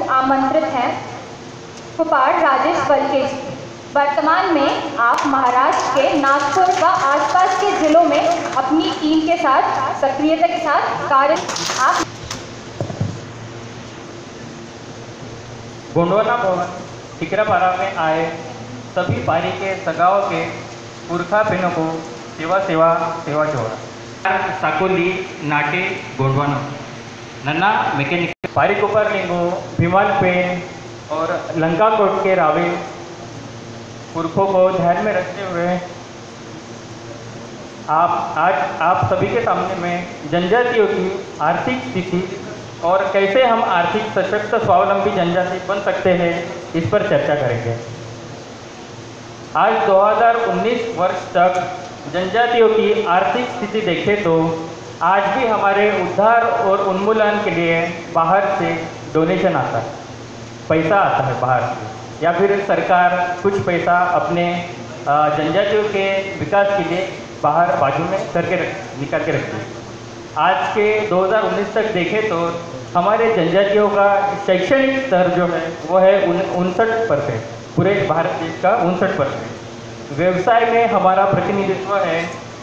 आमंत्रित हैं फुपाड़ राजेश वलके जी। वर्तमान में आप महाराष्ट्र के नागपुर व आसपास के जिलों में अपनी टीम के साथ सक्रियता के साथ कार्य आप गोंडवाना भवन टिकरापारा में आए सभी पारी के सगाओं के पुरखा बहनों को सेवा जोड़ा साकोली नाटे गोंडवाना नन्ना मैकेनिक पारी कोपर लिंगो भीमाल पेन और लंका कोट के रावे पुरखों को ध्यान में रखते हुए आप सभी के सामने में जनजातियों की आर्थिक स्थिति और कैसे हम आर्थिक सशक्त स्वावलंबी जनजाति बन सकते हैं इस पर चर्चा करेंगे। आज 2019 वर्ष तक जनजातियों की आर्थिक स्थिति देखें तो आज भी हमारे उद्धार और उन्मूलन के लिए बाहर से डोनेशन आता है, पैसा आता है बाहर से, या फिर सरकार कुछ पैसा अपने जनजातियों के विकास के लिए बाहर बाजू में निकाल के रखती है। आज के 2019 तक देखें तो हमारे जनजातियों का शैक्षणिक स्तर जो है वो है 59%, पूरे भारत देश का 59%। व्यवसाय में हमारा प्रतिनिधित्व है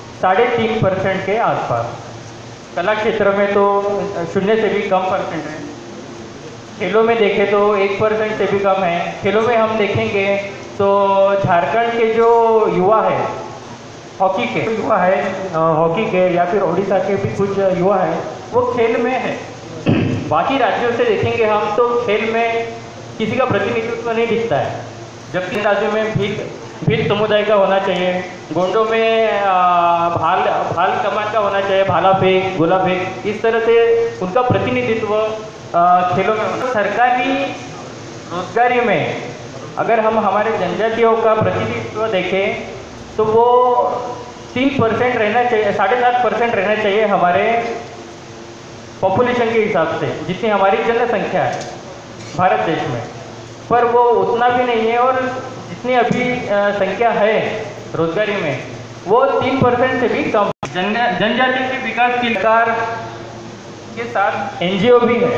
3.5% के आसपास। कला क्षेत्र में तो 0 से भी कम परसेंट है। खेलों में देखें तो 1% से भी कम है। खेलों में हम देखेंगे तो झारखंड के जो युवा है हॉकी के या फिर ओडिशा के भी कुछ युवा है वो खेल में है। बाकी राज्यों से देखेंगे हम तो खेल में किसी का प्रतिनिधित्व नहीं दिखता है, जबकि राज्यों में भील समुदाय का होना चाहिए, गोंडों में भाल कमान का होना चाहिए, भाला फेंक, गोला फेंक, इस तरह से उनका प्रतिनिधित्व खेलों में होना। सरकारी रोजगारी में अगर हम हमारे जनजातियों का प्रतिनिधित्व देखें तो वो 3% रहना चाहिए, 7.5% रहना चाहिए हमारे पॉपुलेशन के हिसाब से, जितनी हमारी जनसंख्या है भारत देश में। पर वो उतना भी नहीं है और जितनी अभी संख्या है रोजगारी में वो 3% से भी कम। जनजाति के विकास की सरकार के साथ NGO भी है।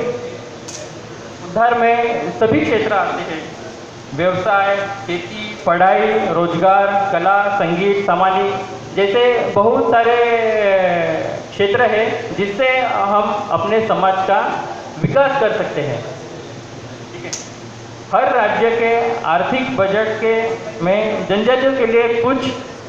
उद्धार में सभी क्षेत्र आते हैं, व्यवसाय, खेती, पढ़ाई, रोजगार, कला, संगीत, सामाजिक जैसे बहुत सारे क्षेत्र हैं जिससे हम अपने समाज का विकास कर सकते हैं। ठीक है, हर राज्य के आर्थिक बजट के में जनजातियों के लिए कुछ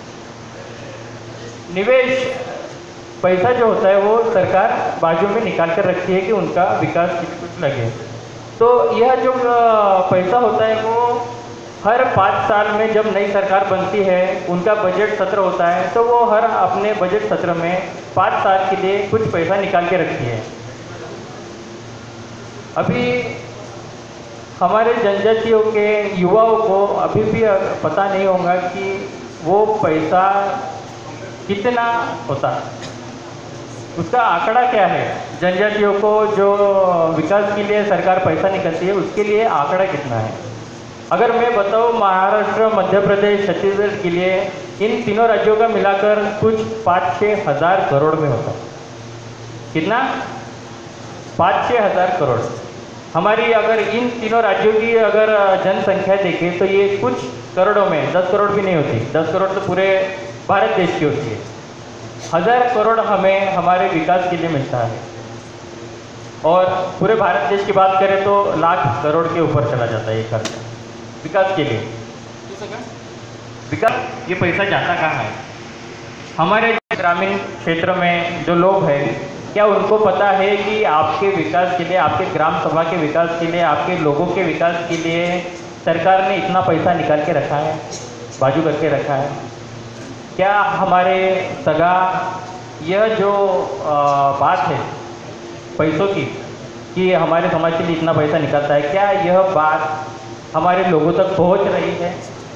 निवेश पैसा जो होता है वो सरकार बाजू में निकाल कर रखती है कि उनका विकास के लिए कुछ लगे। तो यह जो पैसा होता है वो हर 5 साल में जब नई सरकार बनती है उनका बजट सत्र होता है तो वो हर अपने बजट सत्र में 5 साल के लिए कुछ पैसा निकाल के रखती है। अभी हमारे जनजातियों के युवाओं को अभी भी पता नहीं होगा कि वो पैसा कितना होता है, उसका आंकड़ा क्या है। जनजातियों को जो विकास के लिए सरकार पैसा निकलती है उसके लिए आंकड़ा कितना है। अगर मैं बताऊँ महाराष्ट्र, मध्य प्रदेश, छत्तीसगढ़ के लिए इन तीनों राज्यों का मिलाकर कुछ 5-6 हज़ार करोड़ में होता है। कितना? 5-6 हज़ार करोड़। हमारी अगर इन तीनों राज्यों की अगर जनसंख्या देखें तो ये कुछ करोड़ों में, 10 करोड़ भी नहीं होती। 10 करोड़ तो पूरे भारत देश की होती है। 1000 करोड़ हमें हमारे विकास के लिए मिलता है और पूरे भारत देश की बात करें तो लाख करोड़ के ऊपर चला जाता है ये खर्चा विकास के लिए। विकास ये पैसा जाता कहाँ है? हमारे ग्रामीण क्षेत्र में जो लोग हैं क्या उनको पता है कि आपके विकास के लिए, आपके ग्राम सभा के विकास के लिए, आपके लोगों के विकास के लिए सरकार ने इतना पैसा निकाल के रखा है, बाजू करके रखा है? क्या हमारे सगा यह जो बात है पैसों की कि हमारे समाज के लिए इतना पैसा निकलता है, क्या यह बात हमारे लोगों तक पहुंच रही है?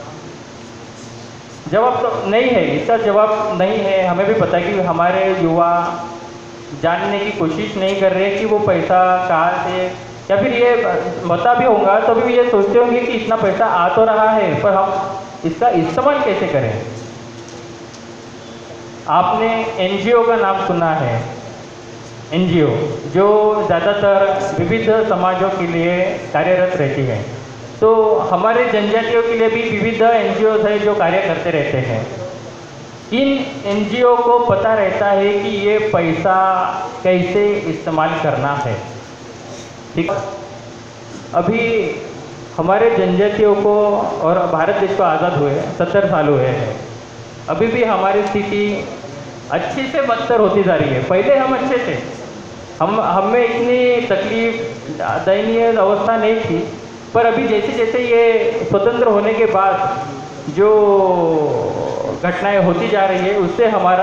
जवाब तो नहीं है, इसका जवाब नहीं है। हमें भी पता है कि हमारे युवा जानने की कोशिश नहीं कर रहे कि वो पैसा कहाँ से, या फिर ये पता भी होगा तो भी ये सोचते होंगे कि इतना पैसा आ तो रहा है पर हम इसका इस्तेमाल कैसे करें। आपने NGO का नाम सुना है, एनजीओ जो ज़्यादातर विविध समाजों के लिए कार्यरत रहती है। तो हमारे जनजातियों के लिए भी विविध एनजीओ है जो कार्य करते रहते हैं। इन एनजीओ को पता रहता है कि ये पैसा कैसे इस्तेमाल करना है। ठीक, अभी हमारे जनजातियों को और भारत देश को आज़ाद हुए 70 साल हुए हैं। अभी भी हमारी स्थिति अच्छी से बदतर होती जा रही है। पहले हम अच्छे थे, हमें इतनी तकलीफ दयनीय अवस्था नहीं थी, पर अभी जैसे जैसे ये स्वतंत्र होने के बाद जो घटनाएं होती जा रही है उससे हमारा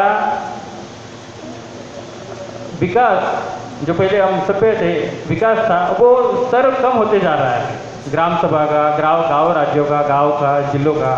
विकास, जो पहले हम सब पे थे विकास था, वो स्तर कम होते जा रहा है। ग्राम सभा का, गांव राज्यों का, गांव का, जिलों का।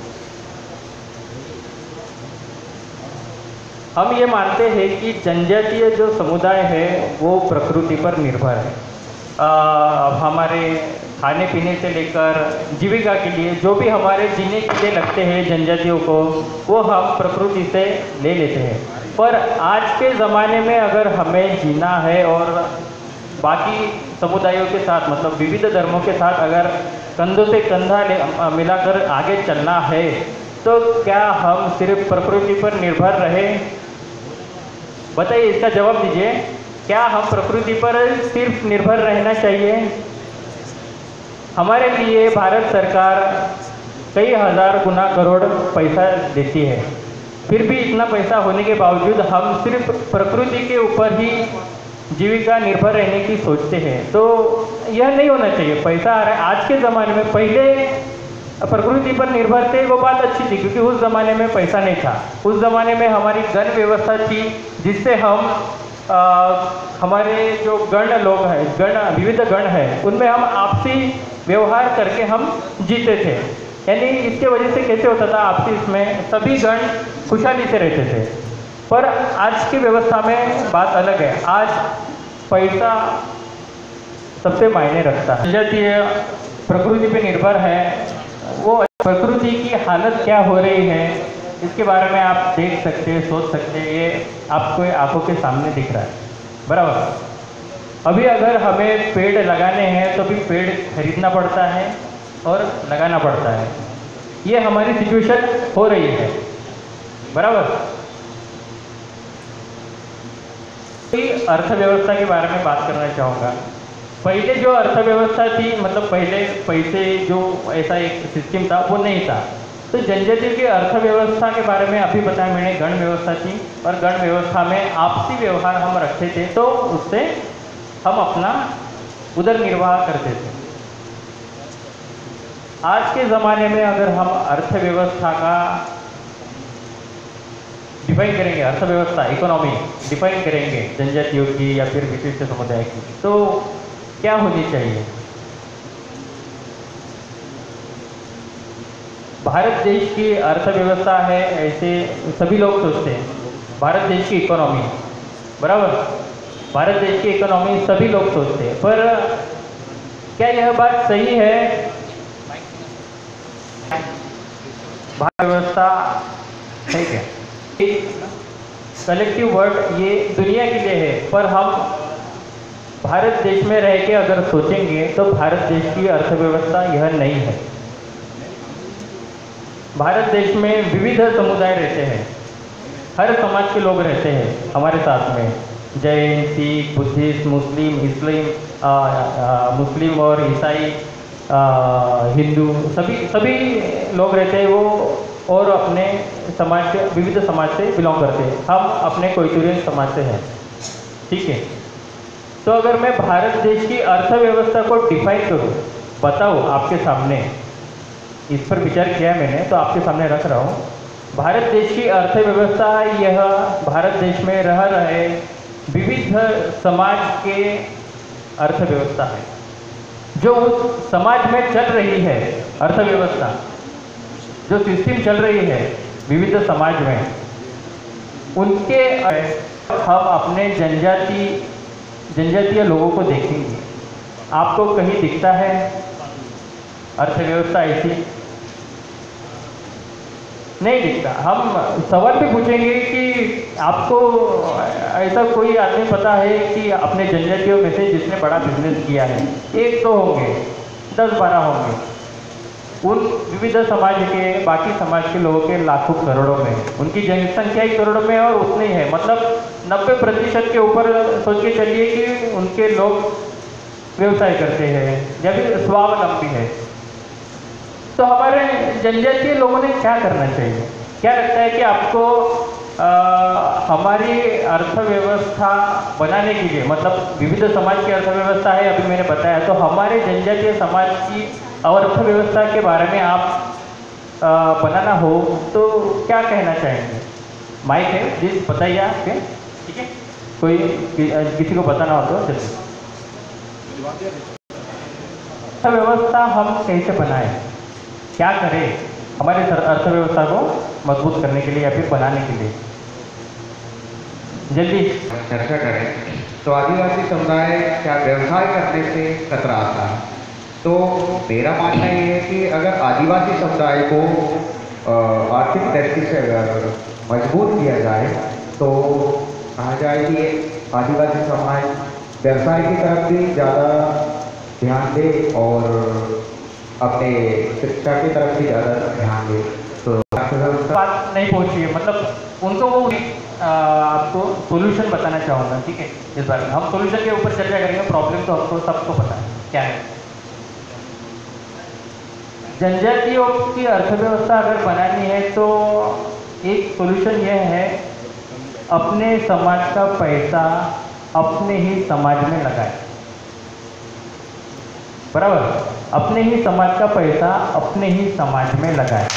हम ये मानते हैं कि जनजातीय जो समुदाय है वो प्रकृति पर निर्भर है। हमारे खाने पीने से लेकर जीविका के लिए जो भी हमारे जीने के लिए लगते हैं जनजातियों को, वो हम प्रकृति से ले लेते हैं। पर आज के ज़माने में अगर हमें जीना है और बाकी समुदायों के साथ, मतलब विविध धर्मों के साथ अगर कंधों से कंधा मिलाकर आगे चलना है, तो क्या हम सिर्फ प्रकृति पर निर्भर रहे? बताइए, इसका जवाब दीजिए। क्या हम प्रकृति पर सिर्फ निर्भर रहना चाहिए? हमारे लिए भारत सरकार कई हज़ार गुना करोड़ पैसा देती है, फिर भी इतना पैसा होने के बावजूद हम सिर्फ प्रकृति के ऊपर ही जीविका निर्भर रहने की सोचते हैं। तो यह नहीं होना चाहिए। पैसा आ रहा है आज के ज़माने में, पहले प्रकृति पर निर्भर थे, वो बात अच्छी थी क्योंकि उस ज़माने में पैसा नहीं था। उस ज़माने में हमारी गण व्यवस्था थी जिससे हम हमारे जो गण लोग हैं, विविध गण हैं, उनमें हम आपसी व्यवहार करके हम जीते थे। यानी इसके वजह से कैसे होता था, आपसी इसमें सभी गण खुशहाली से रहते थे। पर आज की व्यवस्था में बात अलग है। आज पैसा सबसे मायने रखता है। जनजातीय प्रकृति पे निर्भर है, वो प्रकृति की हालत क्या हो रही है इसके बारे में आप देख सकते हैं, सोच सकते हैं। ये आपको आंखों के सामने दिख रहा है, बराबर। अभी अगर हमें पेड़ लगाने हैं तो भी पेड़ खरीदना पड़ता है और लगाना पड़ता है। ये हमारी सिचुएशन हो रही है, बराबर। अर्थव्यवस्था के बारे में बात करना चाहूँगा। पहले जो अर्थव्यवस्था थी, मतलब पहले पैसे जो ऐसा एक सिस्टम था वो नहीं था। तो जनजाति की अर्थव्यवस्था के बारे में अभी बताया मैंने, गण व्यवस्था थी और गण व्यवस्था में आपसी व्यवहार हम रखते थे, तो उससे हम अपना उदर निर्वाह करते थे। आज के ज़माने में अगर हम अर्थव्यवस्था का डिफाइन करेंगे, अर्थव्यवस्था इकोनॉमी डिफाइन करेंगे जनजातियों की या फिर विशिष्ट समुदाय की, तो क्या होनी चाहिए? भारत देश की अर्थव्यवस्था है, ऐसे सभी लोग सोचते हैं। भारत देश की इकोनॉमी, बराबर, भारत देश की इकोनॉमी सभी लोग सोचते हैं। पर क्या यह बात सही है? भारत व्यवस्था है क्या? कलेक्टिव वर्ड ये दुनिया के लिए है, पर हम भारत देश में रह के अगर सोचेंगे तो भारत देश की अर्थव्यवस्था यह नहीं है। भारत देश में विविध समुदाय रहते हैं, हर समाज के लोग रहते हैं हमारे साथ में। जैन, सिख, बुद्धिस्ट, मुस्लिम और ईसाई, हिंदू, सभी लोग रहते हैं वो, और अपने समाज के विविध समाज से बिलोंग करते हैं। हम अपने कोइतुरियन समाज से हैं, ठीक है। तो अगर मैं भारत देश की अर्थव्यवस्था को डिफाइन करूँ, बताऊँ आपके सामने, इस पर विचार किया मैंने तो आपके सामने रख रहा हूँ। भारत देश की अर्थव्यवस्था यह भारत देश में रह रहे विविध समाज के अर्थव्यवस्था है, जो उस समाज में चल रही है अर्थव्यवस्था, जो सिस्टम चल रही है विविध समाज में, उनके हम अपने जनजातीय लोगों को देखेंगे। आपको कहीं दिखता है अर्थव्यवस्था ऐसी? नहीं दिखता। हम सवाल भी पूछेंगे कि आपको ऐसा कोई आदमी पता है कि अपने जनजातियों में से जिसने बड़ा बिजनेस किया है? एक तो होंगे, 10-12 होंगे। उन विविध समाज के, बाकी समाज के लोगों के लाखों करोड़ों में, उनकी जनसंख्या ही करोड़ों में है और उतने ही है। मतलब 90% के ऊपर सोच के चलिए कि उनके लोग व्यवसाय करते हैं या फिर स्वावलंबी है। तो हमारे जनजातीय लोगों ने क्या करना चाहिए? क्या लगता है कि आपको हमारी अर्थव्यवस्था बनाने के लिए, मतलब विविध समाज की अर्थव्यवस्था है अभी मैंने बताया, तो हमारे जनजातीय समाज की अर्थव्यवस्था के बारे में आप बनाना हो तो क्या कहना चाहेंगे? माइक है, प्लीज बताइए आपके, ठीक है? कोई किसी को बताना हो तो जल्दी। अर्थव्यवस्था हम कैसे बनाएं, क्या करें हमारे अर्थव्यवस्था को मजबूत करने के लिए या फिर बनाने के लिए? जल्दी चर्चा करें तो आदिवासी समुदाय क्या व्यवसाय करने से कतराता है? तो मेरा मानना ये है कि अगर आदिवासी समुदाय को आर्थिक दृष्टि से अगर मजबूत किया जाए तो कहा जाए कि आदिवासी समाज व्यवसाय की तरफ भी ज़्यादा ध्यान दे और अपने शिक्षा की तरफ भी ज़्यादा ध्यान दे। तो बात नहीं पहुंची है, मतलब उनको वो आपको सोल्यूशन बताना चाहूँगा, ठीक है? इस बार हम सोल्यूशन के ऊपर चर्चा करेंगे। प्रॉब्लम तो हमको सबको पता है क्या है। जनजातियों की अर्थव्यवस्था अगर बनानी है तो एक सोल्यूशन यह है, अपने समाज का पैसा अपने ही समाज में लगाए। बराबर, अपने ही समाज का पैसा अपने ही समाज में लगाए।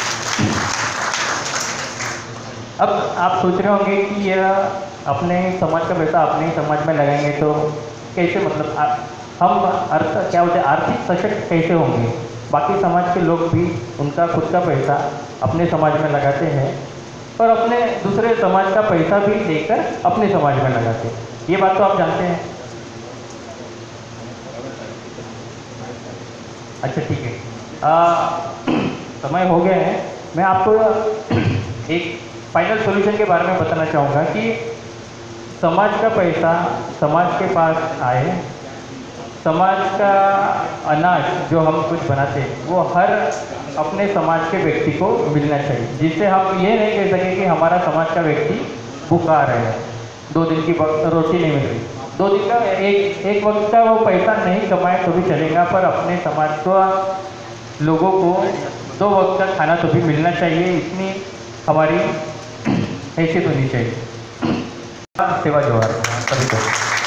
अब आप सोच रहे होंगे कि यह अपने समाज का पैसा अपने ही समाज में लगाएंगे तो कैसे, मतलब हम क्या बोलते हैं, आर्थिक सशक्त कैसे होंगे? बाकी समाज के लोग भी उनका खुद का पैसा अपने समाज में लगाते हैं और अपने दूसरे समाज का पैसा भी लेकर अपने समाज में लगाते हैं। ये बात तो आप जानते हैं। अच्छा ठीक है, समय हो गया है। मैं आपको एक फाइनल सॉल्यूशन के बारे में बताना चाहूँगा कि समाज का पैसा समाज के पास आए, समाज का अनाज जो हम कुछ बनाते हैं वो हर अपने समाज के व्यक्ति को मिलना चाहिए, जिससे हम ये नहीं कह सकें कि हमारा समाज का व्यक्ति भूखा रहे, 2 दिन की रोटी नहीं मिल रही, 2 दिन का एक वक्त का वो पैसा नहीं कमाए तो भी चलेगा, पर अपने समाज को लोगों को 2 वक्त का खाना तो भी मिलना चाहिए। इतनी हमारी हैसियत होनी चाहिए। सेवा जोहार सभी को।